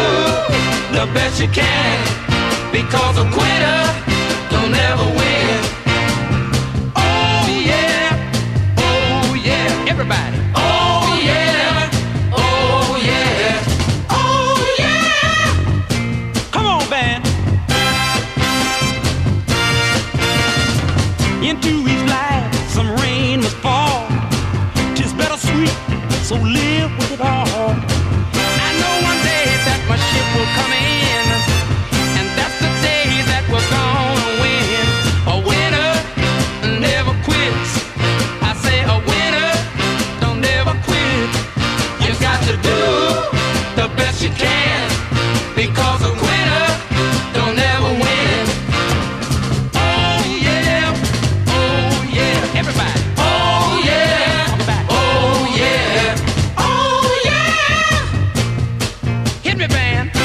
the best you can, because a quitter don't ever win. Oh yeah, oh yeah, everybody. Oh yeah, oh yeah, oh yeah. Come on, band. Into his life some rain must fall. 'Tis bittersweet, so live with it all. I know one day that my ship will come in, and that's the day that we're gonna win. A winner never quits. I say a winner don't never quit. You got to do the best you can, because a quitter don't ever win. Oh yeah, oh yeah, everybody. Oh yeah, oh yeah, oh yeah. Hit me, band.